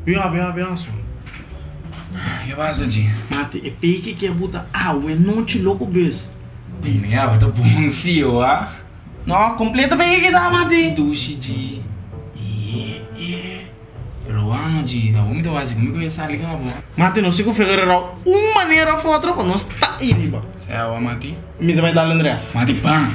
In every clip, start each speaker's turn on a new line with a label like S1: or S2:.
S1: Bem, senhor.
S2: Que passa, G?
S1: Mate, é pique que é botar água, é não te louco bes.
S2: Bem, vai tá bom, senhor, ah?
S1: Não, completa bem que dá, Mate.
S2: Duche, G. Pero ano, G, não vou me dar assim, como é que eu ia sair ligando, bom?
S1: Mate, não sei como fazer uma maneira ou outra, mas não está aí, riba.
S2: Você é o Mati?
S1: Me vai dar Andrés.
S2: Mati, pá.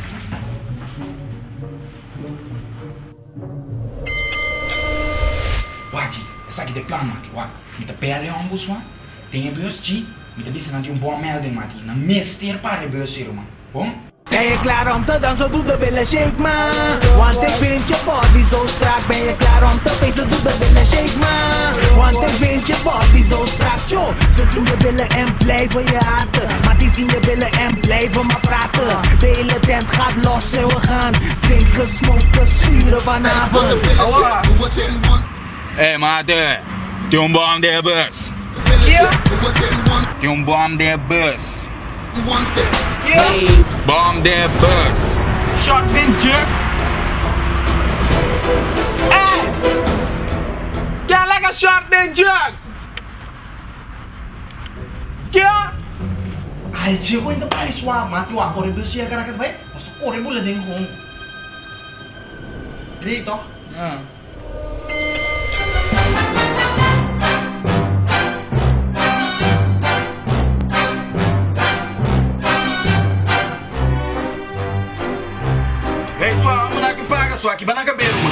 S2: Wati, essa aqui é plano, Mati, wak. Me tá pele um bus, wak. Tem a bus, G. Me tá dizendo que bom melde, Mati. Na mester para a bus, mano. Bom?
S3: Ben je klaar om te dansen, doe de billen shake man. Want ik vind je body zo strak. Ben je klaar om te feesten, doe de billen shake man. Want ik vind je body zo strak. Tjo, ze zien je billen en blijven je haten. Maar die zien je billen en blijven maar praten. De hele tent gaat los en we gaan drinken, smoken, schuren vanavond.
S2: Hey, Mati. Tem bom de bus. Tem bom de bus.
S3: Hey.
S2: Bomb their bus. Shot and jerk. Hey! Yeah, like a shot and jerk. Yeah.
S1: Ai, chegou ainda para isso, Mate, o corre do cia, cara, que vai? Mas tu corre bula dentro com. Direito.
S2: Só que vai na cabeça, mano.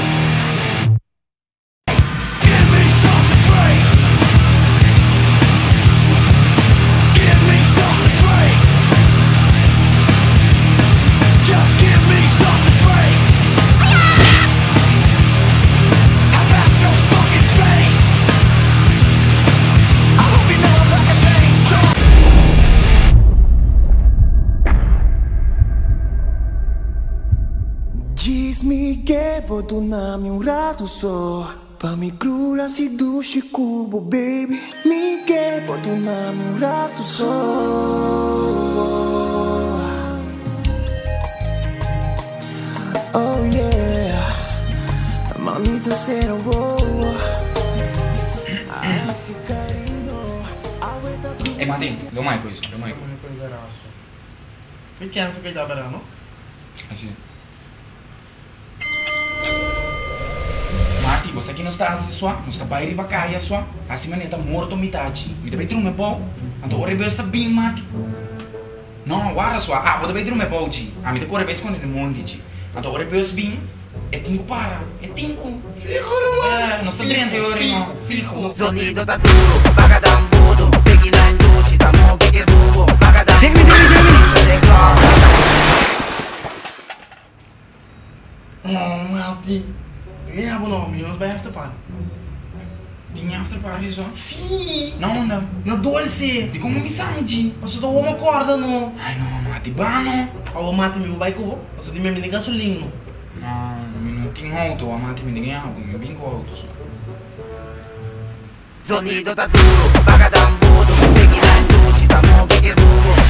S3: Diz-me que boto na um rato só. Pra me crurar se duche cubo, baby. Me que boto na um rato só. Oh yeah, mamita será boa.
S2: Ei, Martin, deu mais coisa, deu mais coisa.
S1: O que é essa que dá verão?
S2: Assim. Mati, você aqui não está assim só, não está para ir para caia só. Assim mané está morto metade. Me dá bedroom é bom. Então o rebelo está bem, Mati. Não, agora só. Ah, o bedroom é bom, G. A me dá cor vez quando ele monte, G. Então o rebelo está bem. É tinco para, é tinco. Fico, é, não está dentro de hora, não. Fico.
S3: Sonido tá duro, paga da ambudo. Pegue na indústria, tá mão, fique burro. Paga da
S1: Mate. É, não, menos vai after party.
S2: Tinha after party só?
S1: Sim!
S2: Não, não.
S1: Na dolce!
S2: E como me sabe, G?
S1: Mas tu dá uma corda, não?
S2: Ai, não, Mati, bano.
S1: O Mate me vai com mas tu tem me de gasolina.
S2: Não tenho auto, a Mati me ninguém auto, me vem com auto só.
S3: Sonido tá duro, paga da ambudo. Pegue na indústria, tá mão, fique burro.